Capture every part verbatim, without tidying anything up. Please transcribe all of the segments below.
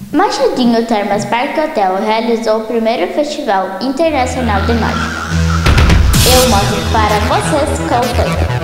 Machadinho Termas Parque Hotel realizou o primeiro Festival Internacional de Mágica. Eu mostro para vocês qual foi.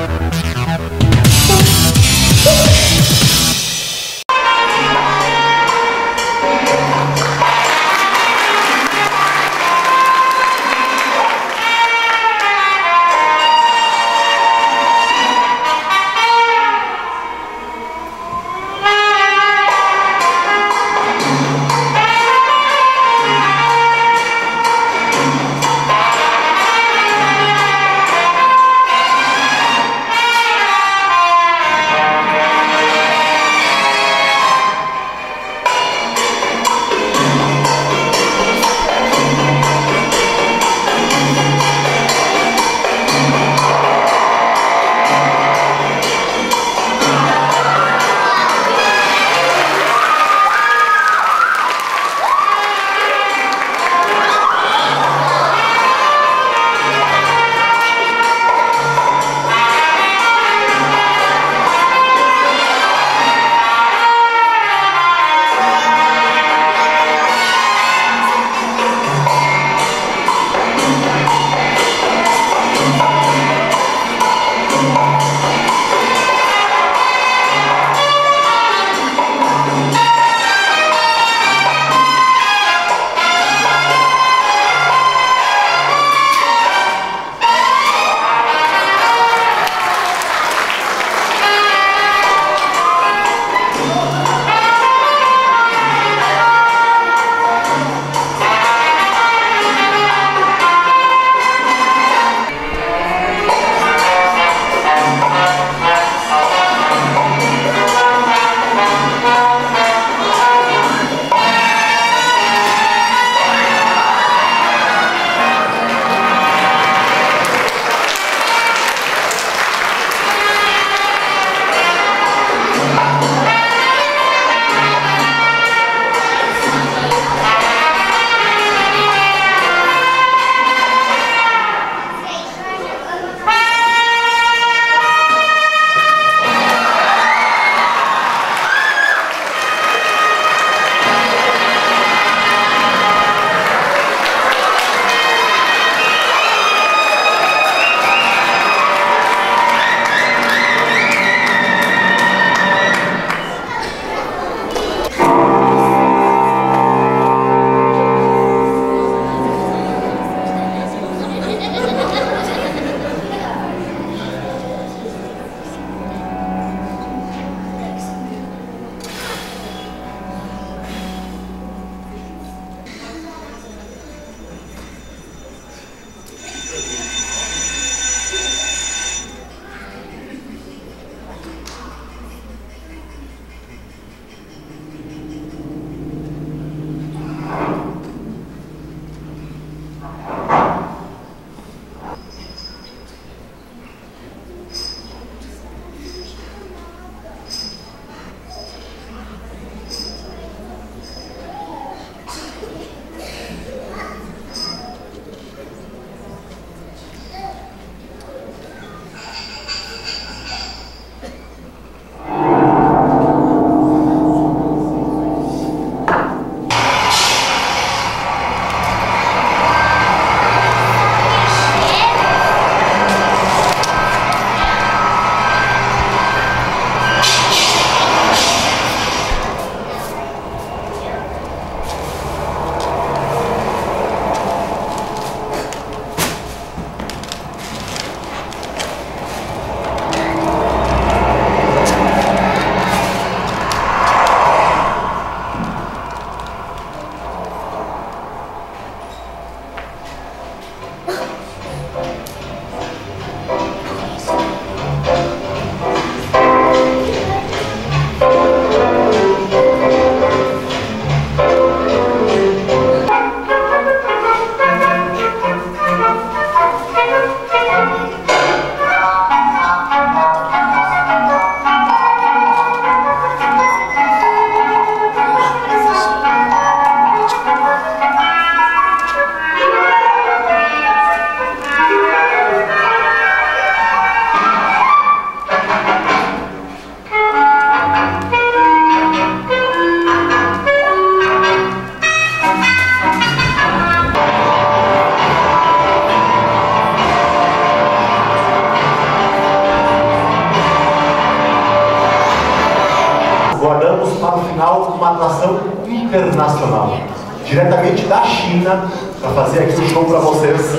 uma atração internacional, diretamente da China, para fazer aqui um show para vocês.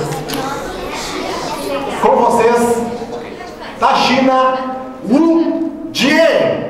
Com vocês, da China, Wu Jie!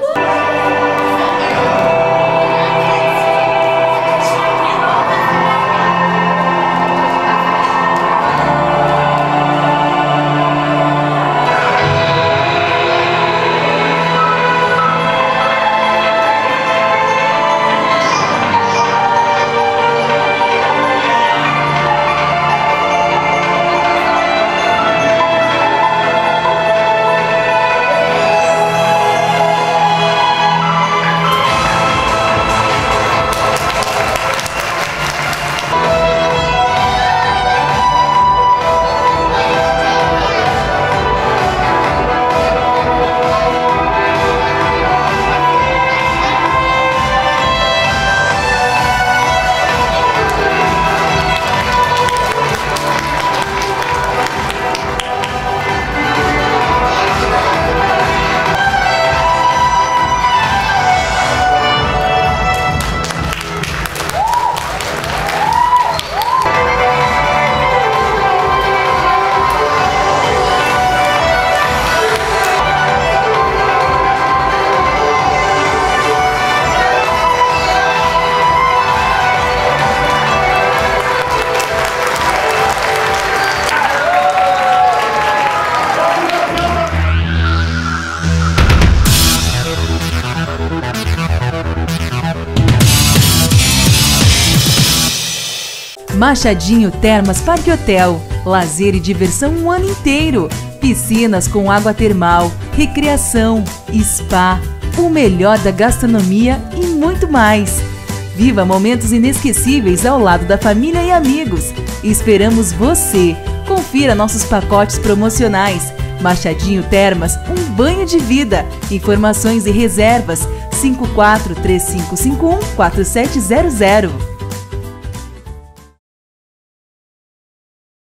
Machadinho Termas Parque Hotel. Lazer e diversão um ano inteiro. Piscinas com água termal, recreação, spa, o melhor da gastronomia e muito mais. Viva momentos inesquecíveis ao lado da família e amigos. Esperamos você. Confira nossos pacotes promocionais. Machadinho Termas, um banho de vida. Informações e reservas cinco quatro três cinco cinco um quatro sete zero zero.